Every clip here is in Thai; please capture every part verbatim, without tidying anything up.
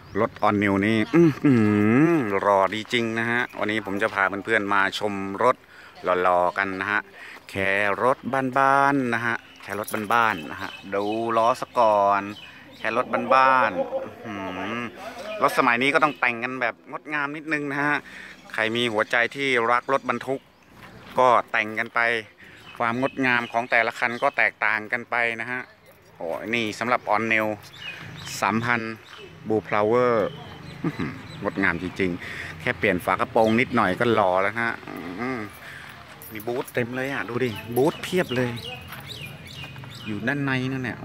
รถออนนิวนี่รอดีจริงนะฮะวันนี้ผมจะพาเพื่อนๆมาชมรถหล่อๆกันนะฮะแค่รถบ้านๆนะฮะแค่รถบ้านๆนะฮะดูล้อสก่อนแค่รถบ้านๆรถสมัยนี้ก็ต้องแต่งกันแบบงดงามนิดนึงนะฮะใครมีหัวใจที่รักรถบรรทุกก็แต่งกันไปความงดงามของแต่ละคันก็แตกต่างกันไปนะฮะโอ้นี่สำหรับออนนิวสามพันบูพลาวเวอร์งดงามจริงๆแค่เปลี่ยนฝากระโปรงนิดหน่อยก็หล่อแล้วฮะมีบูธเต็มเลยอ่ะดูดิบูธเพียบเลยอยู่ด้านในนั่นแหละ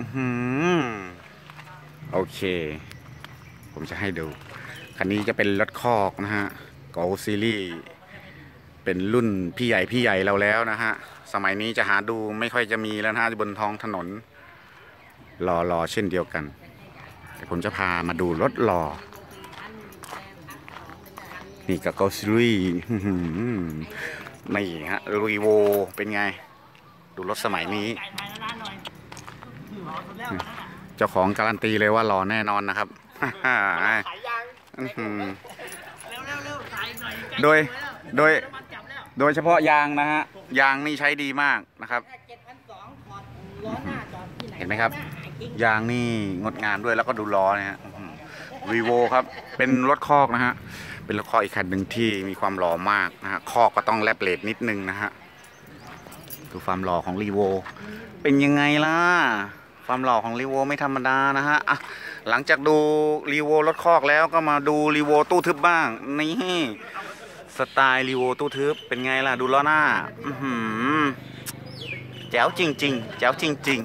โอเคผมจะให้ดูคันนี้จะเป็นรถคอกนะฮะโกลซีรีส์เป็นรุ่นพี่ใหญ่พี่ใหญ่เราแล้วนะฮะสมัยนี้จะหาดูไม่ค่อยจะมีแล้วนะฮะบนท้องถนนรอรอเช่นเดียวกันแต่ผมจะพามาดูรถหล่อนี่กับโกลซีรีส์นี่ฮะลุยโวเป็นไงดูรถสมัยนี้เจ้าของการันตีเลยว่าหล่อแน่นอนนะครับโดยโดยโดยเฉพาะยางนะฮะยางนี่ใช้ดีมากนะครับเห็นไหมครับยางนี่งดงามด้วยแล้วก็ดูล้อนะฮะรีโวครับเป็นรถคอกนะฮะเป็นรถคอกอีกคันหนึ่งที่มีความหล่อมากนะฮะคอกก็ต้องแลบเลดนิดนึงนะฮะดูความหล่อของรีโวเป็นยังไงล่ะความหล่อของรีโวไม่ธรรมดานะฮะอ่ะหลังจากดูรีโวรถคอกแล้วก็มาดูรีโวตู้ทึบบ้างนี่สไตล์รีโวตู้ทึบเป็นไงล่ะดูล้อหน้าแจ๋วจริงๆแจ๋วจริง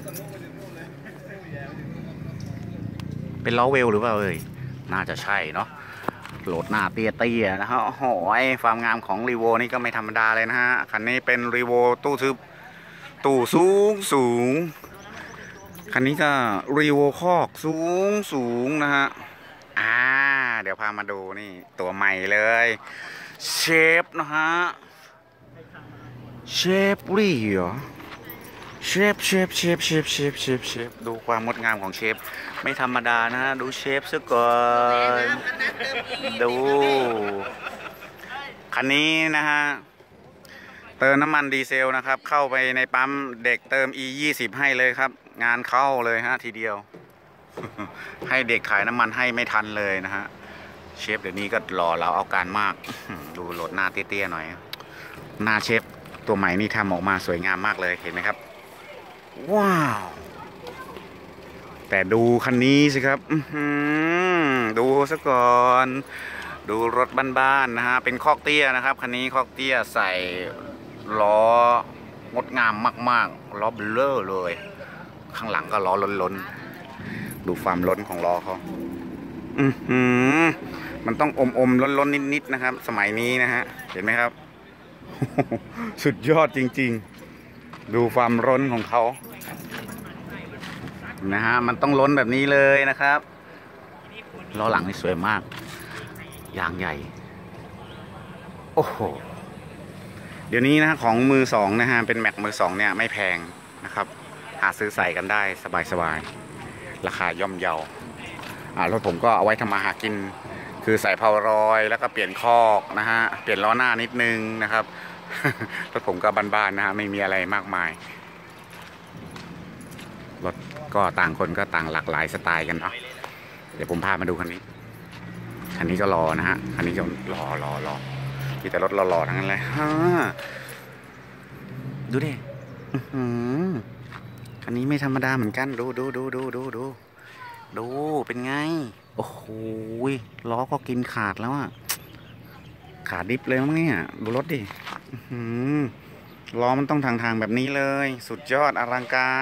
ๆเป็นล้อเวลหรือเปล่าเอ่ยน่าจะใช่เนาะโหลดหน้าเตี้ยๆนะฮะโอ้โหความงามของรีโวนี่ก็ไม่ธรรมดาเลยนะฮะคันนี้เป็นรีโวตู้ทึบตู้สูงสูงคันนี้ก็รีโวคอกสูงสูงนะฮะอ่าเดี๋ยวพามาดูนี่ตัวใหม่เลยเชฟนะฮะเชฟรีเหรอเชฟเชฟเชฟเชฟเชฟเชฟเชฟดูความงดงามของเชฟไม่ธรรมดานะฮะดูเชฟซะก่อนดูคันนี้นะฮะเติมน้ำมันดีเซลนะครับเข้าไปในปั๊มเด็กเติม อี ยี่สิบ ให้เลยครับงานเข้าเลยฮะทีเดียวให้เด็กขายน้ำมันให้ไม่ทันเลยนะฮะเชฟเดี๋ยวนี้ก็หล่อเราเอาการมากดูโหลดหน้าเตี้ยๆหน่อยหน้าเชฟตัวใหม่นี่ทำออกมาสวยงามมากเลยเห็นไหมครับว้าวแต่ดูคันนี้สิครับดูซะก่อนดูรถบ้านๆนะฮะเป็นคอกเตี้ยนะครับคันนี้คอกเตี้ยใส่ล้องดงามมากๆล้อเบลอเลยข้างหลังก็ล้อล้นๆดูความล้นของล้อเขาอือหือมันต้องอมอมล้นล้นนิดๆนะครับสมัยนี้นะฮะเห็นไหมครับสุดยอดจริงๆดูความล้นของเขานะฮะมันต้องล้นแบบนี้เลยนะครับล้อหลังนี่สวยมากยางใหญ่โอ้โหเดี๋ยวนี้นะของมือสองนะฮะเป็นแม็กมือสองเนี่ยไม่แพงนะครับหาซื้อใส่กันได้สบายๆราคาย่อมเยาอ่ารถผมก็เอาไว้ทำมาหากินคือใส่เพารอยแล้วก็เปลี่ยนคอกนะฮะเปลี่ยนล้อหน้านิดนึงนะครับรถผมก็บ้านๆนะฮะไม่มีอะไรมากมายรถก็ต่างคนก็ต่างหลากหลายสไตล์กันเนาะเดี๋ยวผมพามาดูคันนี้คันนี้ก็รอนะฮะคันนี้ก็รอรอรอมีแต่รถรอๆทั้งนั้นเลยฮะดูดิคันนี้ไม่ธรรมดาเหมือนกันดูดูดูดูดูดูดูเป็นไงโอ้โหล้อก็กินขาดแล้วอะขาดดิบเลยมั้งเนี่ยดูรถดิล้อมันต้องทางทางแบบนี้เลยสุดยอดอลังการ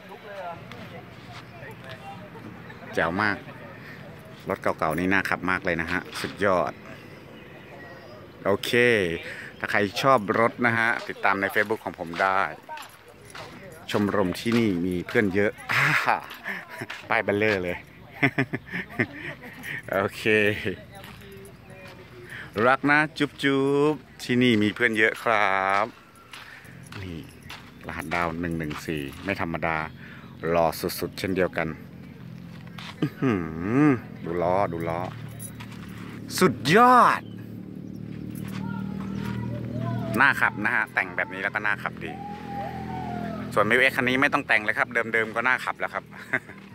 แจ๋วมากรถเก่าๆนี่น่าขับมากเลยนะฮะสุดยอดโอเคถ้าใครชอบรถนะฮะติดตามใน Facebook ของผมได้ชมรมที่นี่มีเพื่อนเยอะป้ายเบลเลอร์เลยโอเครักนะจุ๊บจุ๊บที่นี่มีเพื่อนเยอะครับนี่รหัสดาวหนึ่งหนึ่งสี่ไม่ธรรมดารอสุดๆเช่นเดียวกันดูล้อดูล้อสุดยอดน่าขับนะฮะแต่งแบบนี้แล้วก็น่าขับดีส่วนมิวเอ็กคันนี้ไม่ต้องแต่งเลยครับเดิมๆก็น่าขับแล้วครับ